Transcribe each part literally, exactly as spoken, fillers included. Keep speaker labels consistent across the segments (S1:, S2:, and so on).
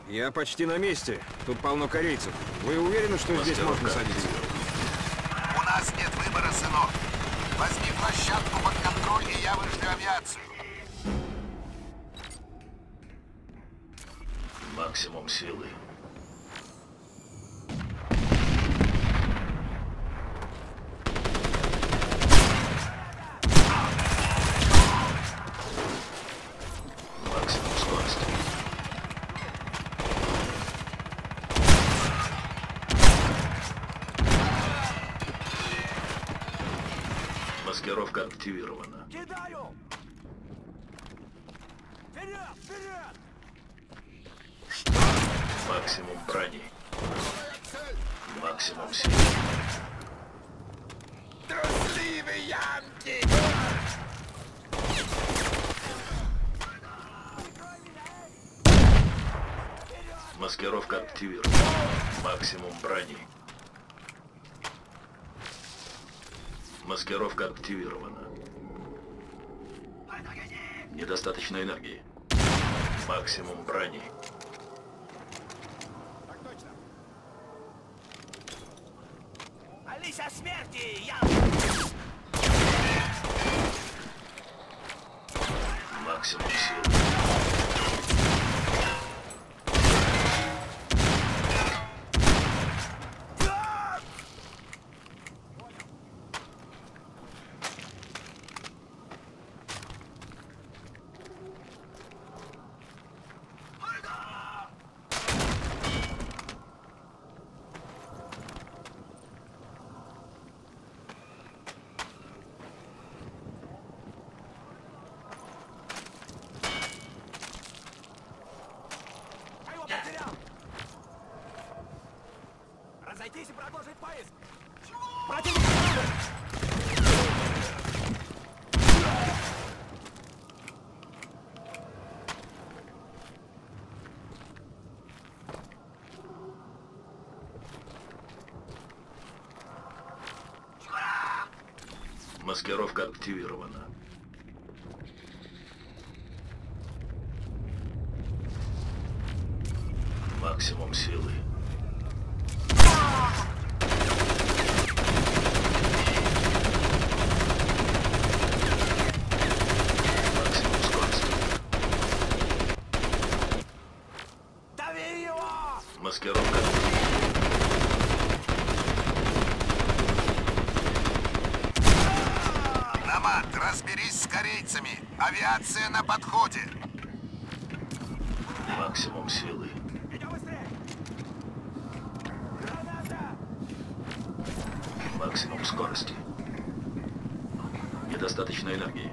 S1: Я почти на месте. Тут полно корейцев. Вы уверены, что здесь можно садиться?
S2: У нас нет выбора, сынок. Возьми площадку под контроль, и я вышлю авиацию.
S3: Максимум силы. Максимум скорости. Маскировка активирована.
S4: Кидаю! Вперед! Вперед!
S3: Максимум брони. Максимум силы.
S2: Трусливые ямки!
S3: Маскировка активирована. Максимум брони. Маскировка активирована. Недостаточно энергии. Максимум брони.
S4: Алиса смерти! Я...
S3: Максимум силы.
S4: Разойтись и продолжить поиск! Противник справа!
S3: Маскировка активирована. Максимум силы. Максимум скорости.
S4: Дави его!
S3: Маскировка.
S2: Намат, разберись с корейцами. Авиация на подходе.
S3: Максимум силы.
S4: Идем быстрее! Граната!
S3: Максимум скорости. Недостаточно энергии.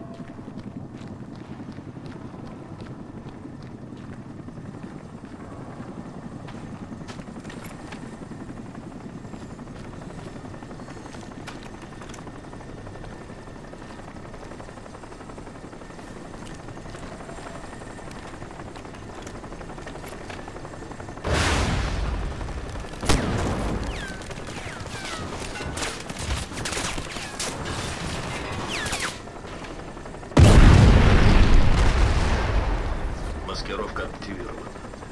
S3: Маскировка активирована.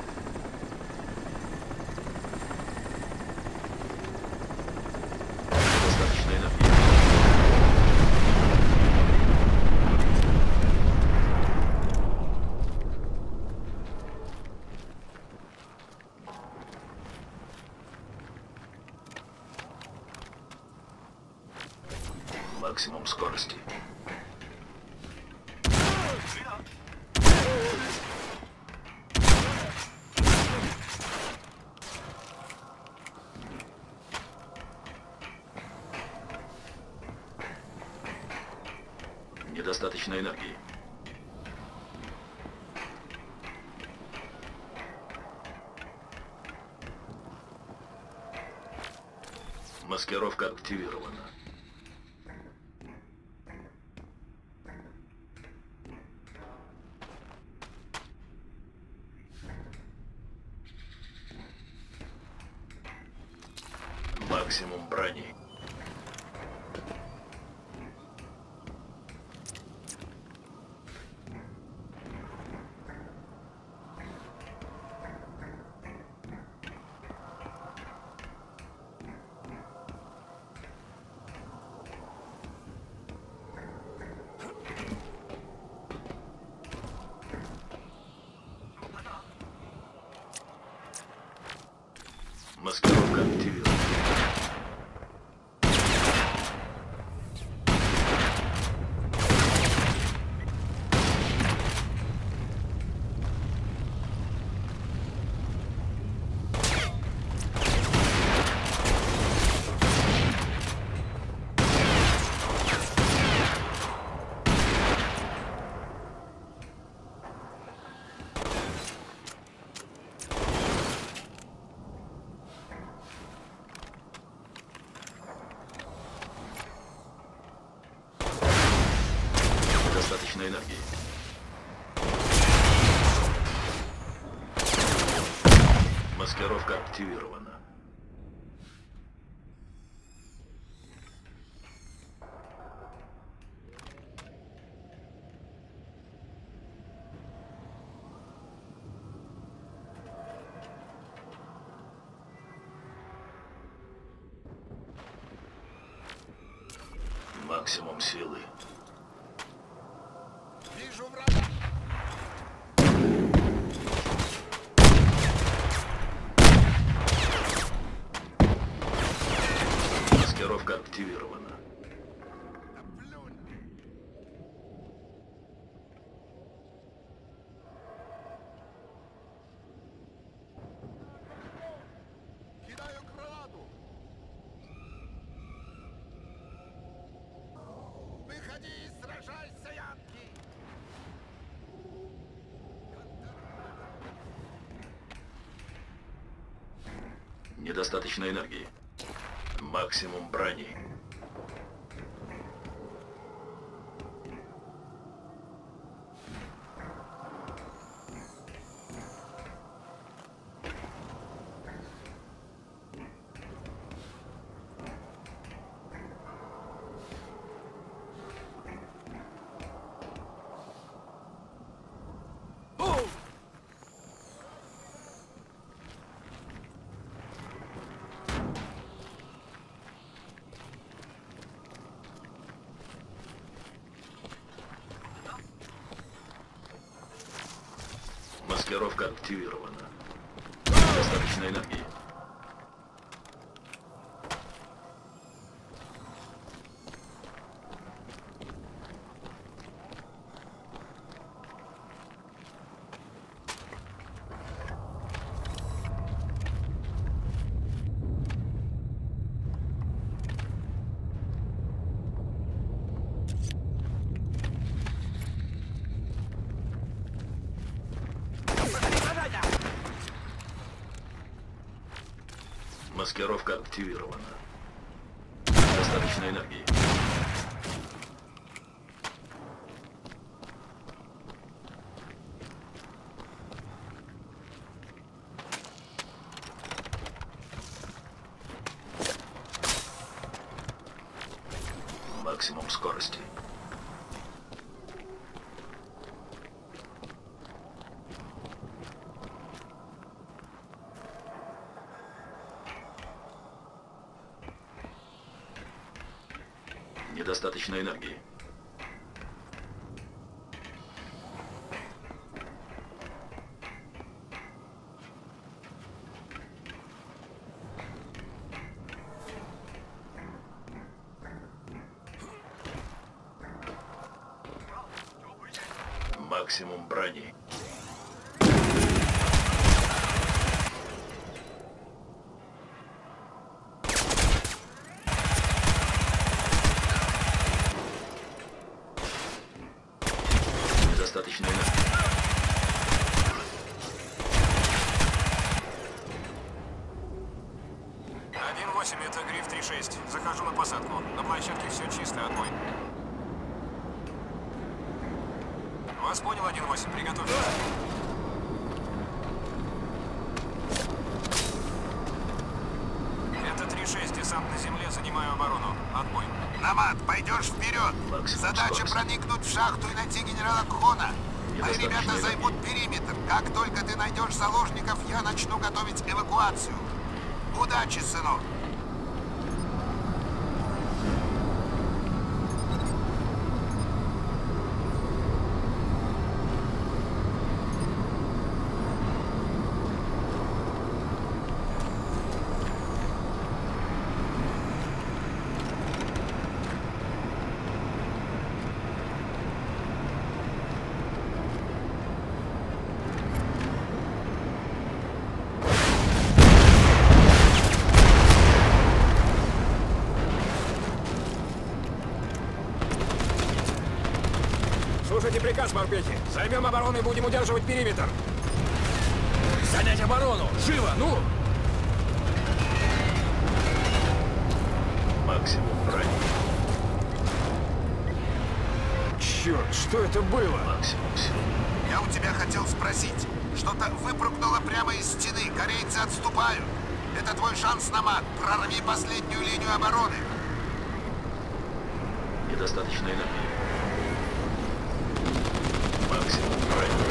S3: Достаточно энергии. Максимум скорости. Недостаточно энергии. Маскировка активирована. Максимум брони. Маскировка активирована. Достаточно энергии. Маскировка активирована. Максимум силы.
S2: Вижу врага.
S3: Маскировка активирована.
S2: Да плюнь. Кидаю гранату. Выходи и сражайся, Янки!
S3: Недостаточно энергии. Максимум брони. Маскировка активирована. Достаточно энергии. Маскировка активирована. Достаточно энергии. Максимум скорости. Недостаточно энергии. Максимум брони. Достаточно энергии.
S1: один восемь, это Гриф три шесть. Захожу на посадку. На площадке все чисто, отбой. Вас понял, один восемь, приготовьтесь. Это три шесть, десант на земле, занимаю оборону. Отбой.
S2: Намат, пойдешь вперед.
S3: Максимум
S2: Задача
S3: скорость.
S2: проникнуть в шахту и найти генерала Кхона. Мои
S3: Недостаточно
S2: ребята
S3: энергии.
S2: займут периметр. Как только ты найдешь заложников, я начну готовить эвакуацию. Удачи, сынок.
S1: приказ, морпехи. Займем оборону и будем удерживать периметр.
S4: Занять оборону! Живо, ну!
S3: Максимум брони.
S1: Черт, что это было?
S3: Максимум сил.
S2: Я у тебя хотел спросить. Что-то выпрыгнуло прямо из стены. Корейцы отступают. Это твой шанс, Намат. Прорви последнюю линию обороны.
S3: Недостаточно энергии. Максимум брони.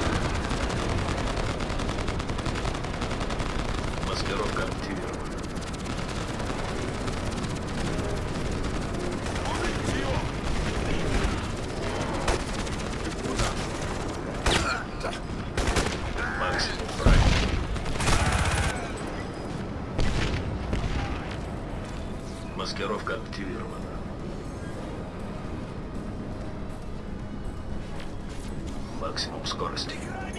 S3: Маскировка активирована. Максимум брони. Маскировка активирована. Максимум скорости.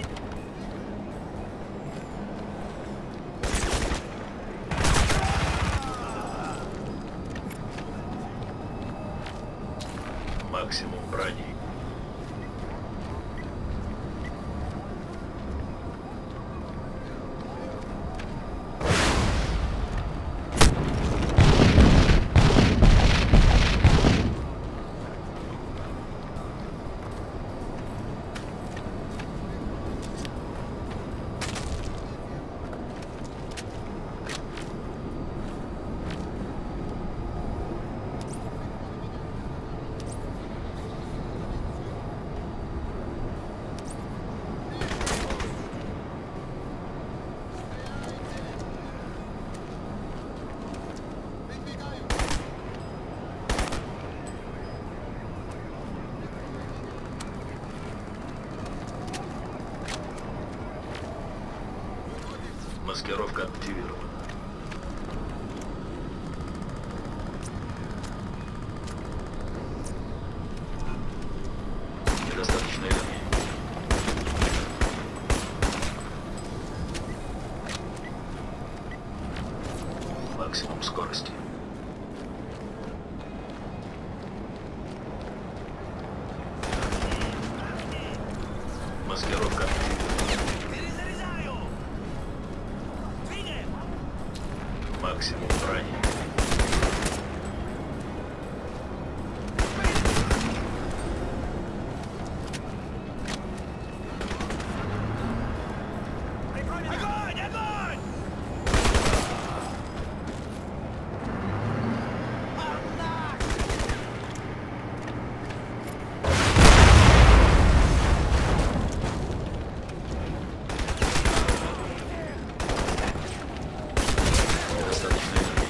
S3: Максимум брони. Маскировка активирована. Недостаточно энергии. Максимум скорости. Маскировка активирована.
S4: Перезаряжаю! Двигаем!
S3: Максимум брони.
S4: Огонь! Огонь!
S3: Недостаточно энергии.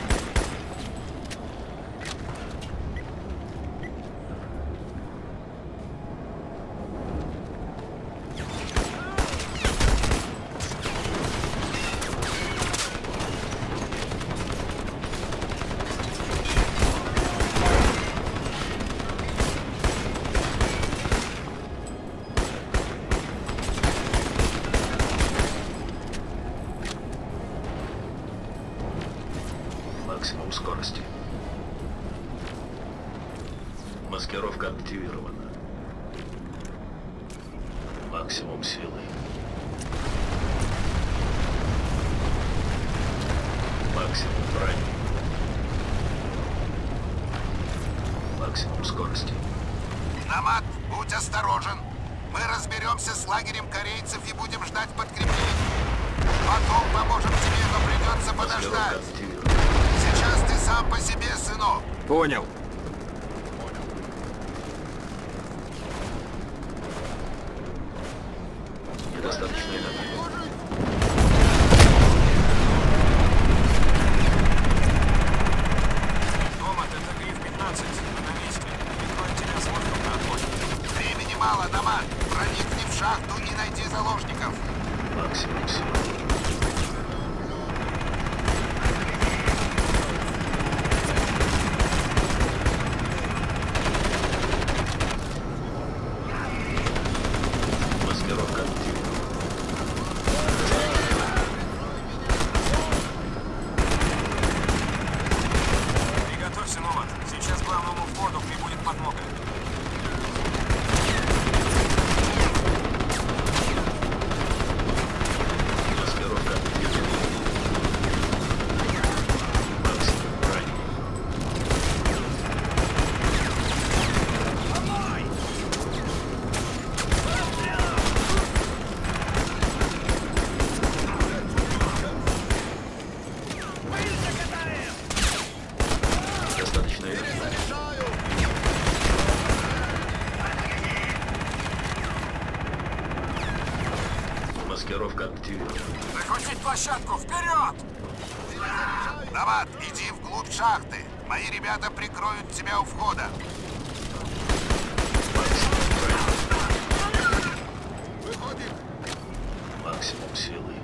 S3: Максимум скорости. Маскировка активирована. Максимум силы. Максимум брони. Максимум скорости.
S2: Намат, будь осторожен. Мы разберемся с лагерем корейцев и будем ждать подкреплений. Потом поможем тебе, но придется
S3: Маскировка
S2: подождать.
S3: активирована.
S2: Сейчас ты сам по себе, сынок.
S1: Понял.
S3: Недостаточно энергии.
S1: Томат, это Гриф пятнадцать. Мы на месте. Прикроем тебя с воздуха на отходе.
S2: Времени мало, Намат. Проникни в шахту и найди заложников.
S3: Максимум силы. Маскировка активирована.
S1: Приготовься, Номад. Сейчас к главному входу прибудет подмога.
S3: активирован.
S2: Захватить площадку! Вперед! Намат, иди вглубь шахты. Мои ребята прикроют тебя у входа. Выходит.
S3: Максимум силы.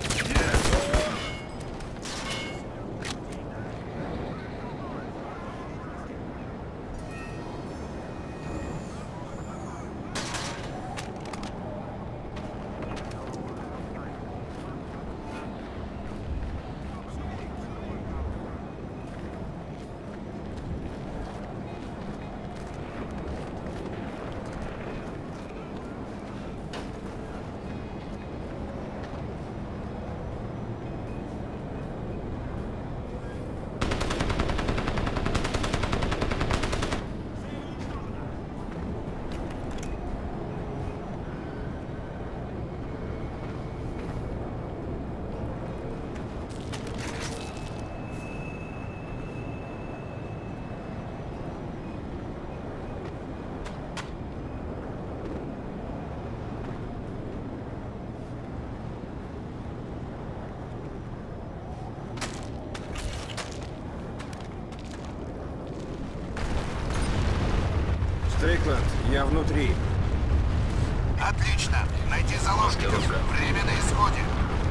S1: Стрикленд, я внутри.
S2: Отлично. Найти заложников. Время на исходе.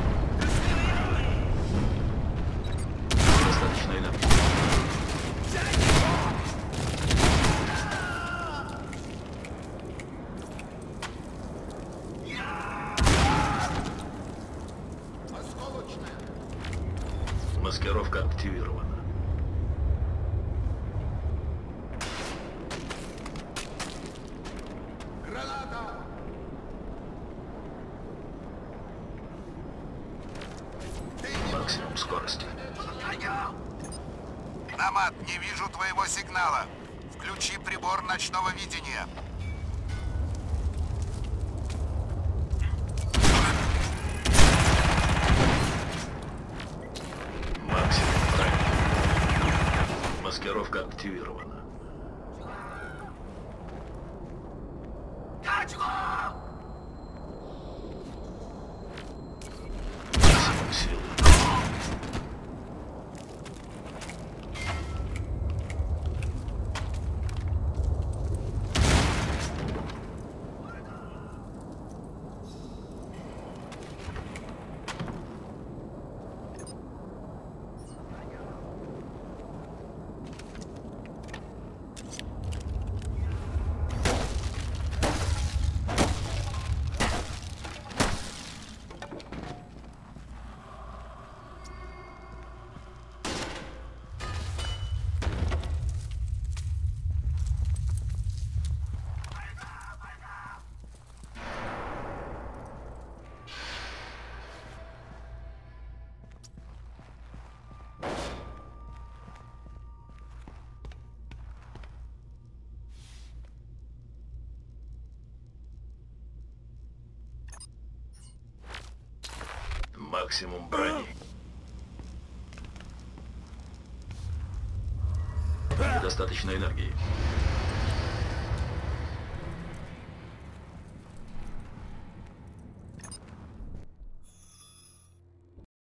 S3: Достаточно энергии. Маскировка активирована. Максимум скорости.
S2: Намат, не вижу твоего сигнала. Включи прибор ночного видения.
S3: Максимум брони. Маскировка активирована. Максимум силы. Максимум брони. Недостаточно энергии.